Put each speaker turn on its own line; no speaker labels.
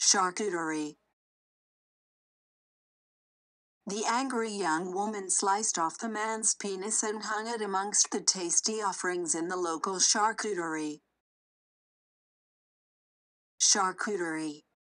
Charcuterie. The angry young woman sliced off the man's penis and hung it amongst the tasty offerings in the local charcuterie. Charcuterie.